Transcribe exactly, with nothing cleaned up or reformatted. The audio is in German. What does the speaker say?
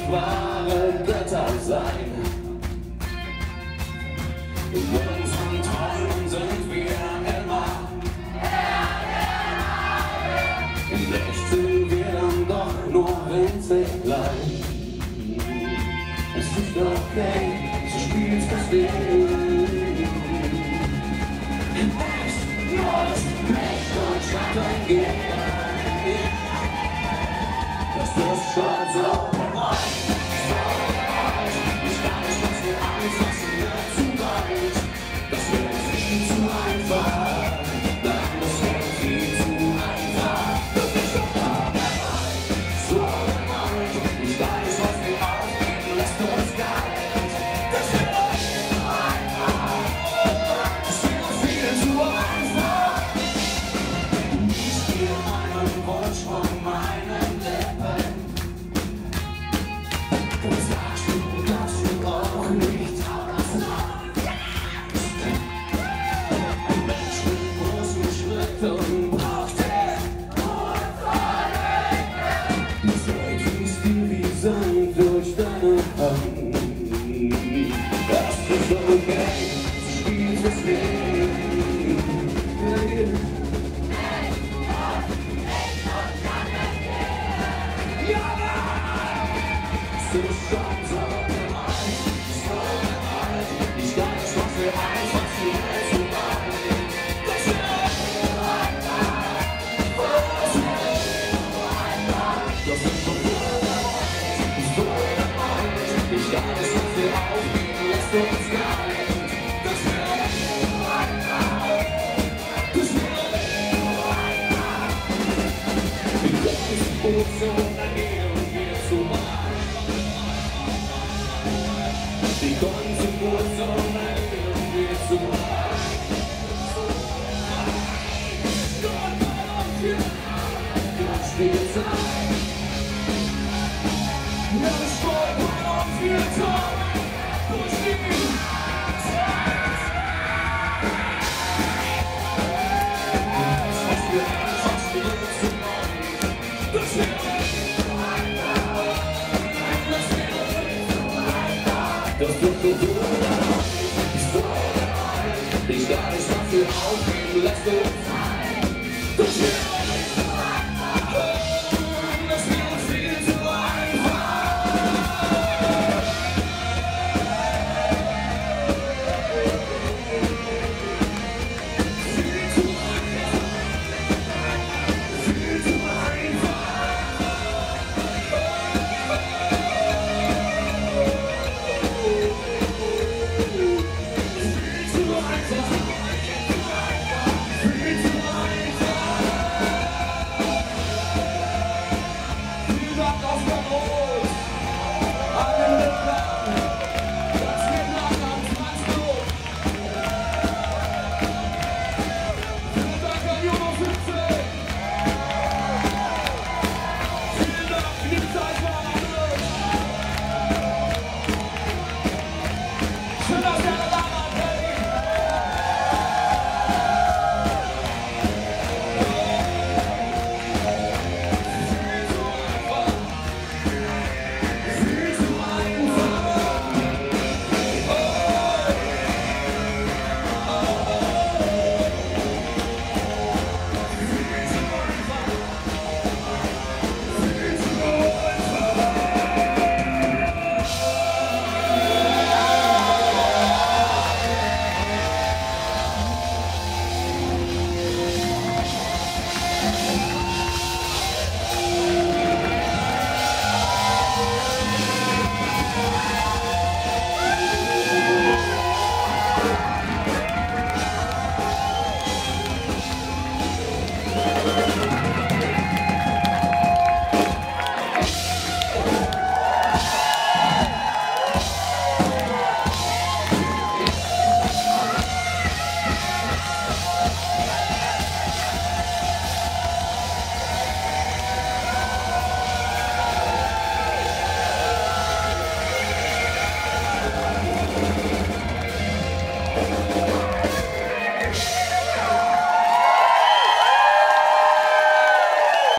nicht wahre Götter sein. In unseren Träumen sind wir immer, in echt sind wir dann doch nur winzig klein. Es ist okay, so spielst das Leben. In echt läuft Licht und Schatten gehen. Das ist schon so weit, so weit. Ich kann nicht, was wir anfassen, wird zu weit. Das wird viel zu einfach. Nein, das wird viel zu einfach. Das ist schon weit, so weit. Ich weiß, was wir aufgeben, lässt uns kalt. Das wird zu einfach. Das wird viel zu einfach. Ich spiele meinen Wunsch von meinen Lippen. Und sagst du, dass du auch nicht hast. Ein Mensch mit großen Schritten braucht er die Zeit fließt dir wie Sand durch deine Hand. Das ist okay, du spielst das Leben. Ja! Es ist schon so bereit, so bereit. Ich kann nicht, was wir einfach viel zu weit. Das wird einfach, das wird einfach. Das ist schon so bereit, so bereit. Ich kann nicht, was wir aufgeben, lässt uns kalt. Das wird einfach, das wird einfach. Die ganze Ozean agieren wir zu weit. Die ganze Wurzeln erleben wir zu weit. Gott, Gott, Gott, spielt